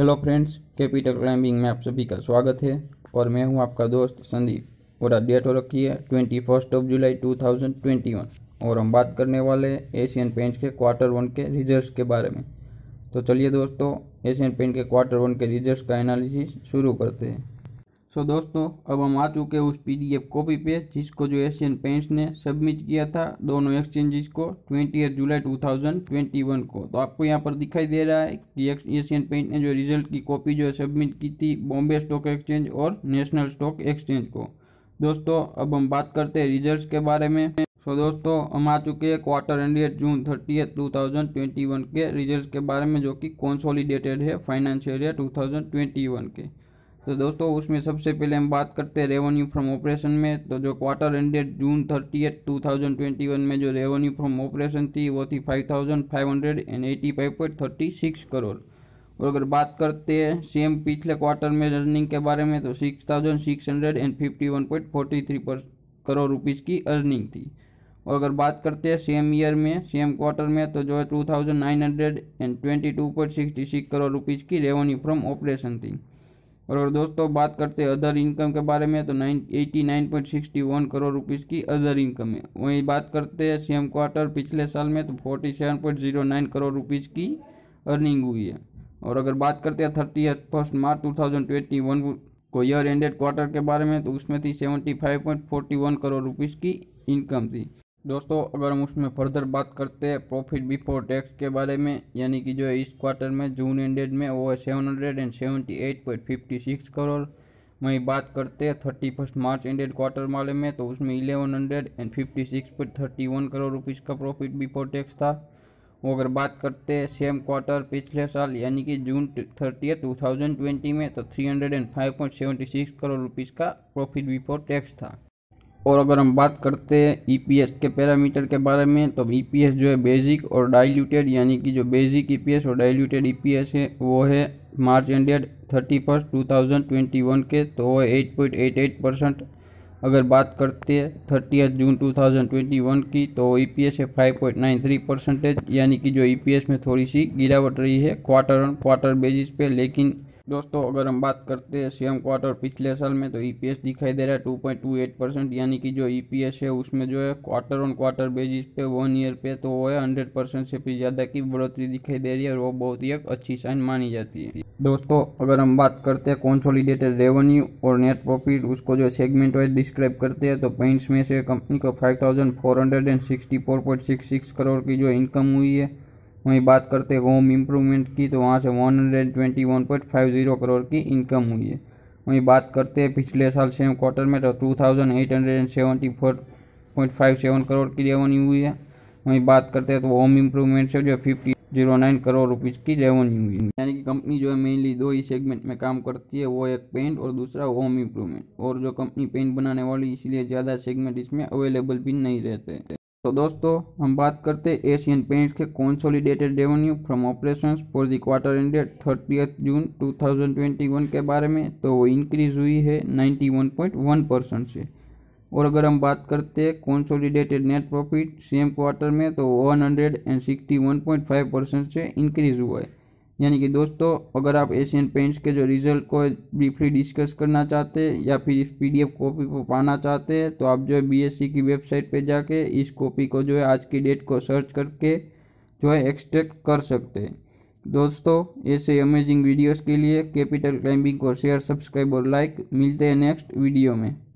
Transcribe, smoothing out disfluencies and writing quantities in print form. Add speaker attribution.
Speaker 1: Hello friends, capital climbing में आप सभी का स्वागत है और मैं हूं आपका दोस्त संदीप। और आज डेट हो रखी है 21 जुलाई 2021 और हम बात करने वाले हैं एशियन पेंट्स के Q1 के रिजल्ट्स के बारे में। तो चलिए दोस्तों, एशियन पेंट के Q1 के रिजल्ट्स का एनालिसिस शुरू करते हैं। दोस्तों, अब हम आ चुके हैं उस PDF कॉपी पे जिसको जो एशियन पेंट्स ने सबमिट किया था दोनों एक्सचेंजेस को 20 जुलाई 2021 को। तो आपको यहाँ पर दिखाई दे रहा है कि एशियन पेंट ने जो रिजल्ट की कॉपी जो है सबमिट की थी बॉम्बे स्टॉक एक्सचेंज और नेशनल स्टॉक एक्सचेंज को। दोस्तों, अब हम बात करते हैं रिजल्ट के बारे में। दोस्तों, हम आ चुके हैं क्वार्टर एंडेड जून 30 2021 के रिजल्ट के बारे में, जो कि कंसोलिडेटेड है फाइनेंशियल ईयर 2021 के। तो दोस्तों, उसमें सबसे पहले हम बात करते हैं रेवेन्यू फ्रॉम ऑपरेशन में। तो जो क्वार्टर एंडेड जून 30 2021 में जो रेवेन्यू फ्रॉम ऑपरेशन थी वो थी 5585.36 करोड़। और अगर बात करते हैं सेम पिछले क्वार्टर में अर्निंग के बारे में तो 6651.43 करोड़ रुपीज़ की अर्निंग थी। और अगर बात करते हैं सेम ईयर में सेम क्वार्टर में तो जो है 2922.66 करोड़ रुपीज़ की रेवेन्यू फ्रॉम ऑपरेशन थी। और अगर दोस्तों बात करते हैं अदर इनकम के बारे में तो 89.61 करोड़ रुपीज़ की अदर इनकम है। वहीं बात करते हैं सेम क्वार्टर पिछले साल में तो 47.09 करोड़ रुपीज़ की अर्निंग हुई है। और अगर बात करते हैं 31 मार्च 2021 को ईयर एंडेड क्वार्टर के बारे में तो उसमें थी 75.41 करोड़ रुपीज़ की इनकम थी। दोस्तों, अगर हम उसमें फर्दर बात करते हैं प्रॉफिट बिफोर टैक्स के बारे में, यानी कि जो है इस क्वार्टर में जून एंडेड में वो है 778.56 करोड़। वहीं बात करते हैं 31 मार्च एंडेड क्वार्टर वाले में तो उसमें 1156.31 करोड़ रुपीज़ का प्रॉफिट बिफोर टैक्स था। वो अगर बात करते हैं सेम क्वार्टर पिछले साल यानी कि जून 30 2020 में तो 305.76 करोड़ रुपीज़ का प्रॉफिट बिफोर टैक्स था। और अगर हम बात करते हैं EPS के पैरामीटर के बारे में तो EPS जो है बेसिक और डाइल्यूटेड, यानी कि जो बेसिक EPS और डाइल्यूटेड EPS है वो है मार्च एंडेड 31 2021 के तो वो है 8.88%। अगर बात करते हैं 30 जून 2021 की तो EPS है 5.93%, यानी कि जो EPS में थोड़ी सी गिरावट रही है क्वार्टर ऑन क्वार्टर बेसिस पे। लेकिन दोस्तों, अगर हम बात करते हैं सेम क्वार्टर पिछले साल में तो EPS दिखाई दे रहा है 2.28%, यानी कि जो EPS है उसमें जो है क्वार्टर ऑन क्वार्टर बेसिस पे 1 ईयर पे तो वो है 100% से भी ज़्यादा की बढ़ोतरी दिखाई दे रही है और वो बहुत ही एक अच्छी साइन मानी जाती है। दोस्तों, अगर हम बात करते हैं कंसोलिडेटेड रेवेन्यू और नेट प्रॉफिट, उसको जो सेगमेंट वाइज डिस्क्राइब करते हैं तो पेंट्स में से कंपनी को 5464.66 करोड़ की जो इनकम हुई है। वहीं बात करते हैं होम इम्प्रूवमेंट की तो वहाँ से 121.50 करोड़ की इनकम हुई है। वहीं बात करते हैं पिछले साल सेम क्वार्टर में तो 2874.57 करोड़ की रेवेन्यू हुई है। वहीं बात करते हैं तो होम इम्प्रूवमेंट से जो 5009 करोड़ रुपीज़ की रेवेन्यू हुई है। यानी कि कंपनी जो है मेनली दो ही सेगमेंट में काम करती है, वो एक पेंट और दूसरा होम इम्प्रूवमेंट। और जो कंपनी पेंट बनाने वाली इसलिए ज़्यादा सेगमेंट इसमें अवेलेबल भी नहीं रहते। तो दोस्तों, हम बात करते हैं एशियन पेंट्स के consolidated revenue from operations for the quarter ended 30 June 2021 के बारे में तो वो इंक्रीज हुई है 91.1% से। और अगर हम बात करते हैं consolidated net profit same quarter में तो 161.5% से इंक्रीज हुआ है। यानी कि दोस्तों, अगर आप एशियन पेंट्स के जो रिजल्ट को ब्रीफली डिस्कस करना चाहते हैं या फिर इस PDF कॉपी को पाना चाहते हैं तो आप जो है BSC की वेबसाइट पे जाके इस कॉपी को जो है आज की डेट को सर्च करके जो है एक्सट्रैक्ट कर सकते हैं। दोस्तों, ऐसे अमेजिंग वीडियोस के लिए कैपिटल क्लाइंबिंग को शेयर, सब्सक्राइब और लाइक। मिलते हैं नेक्स्ट वीडियो में।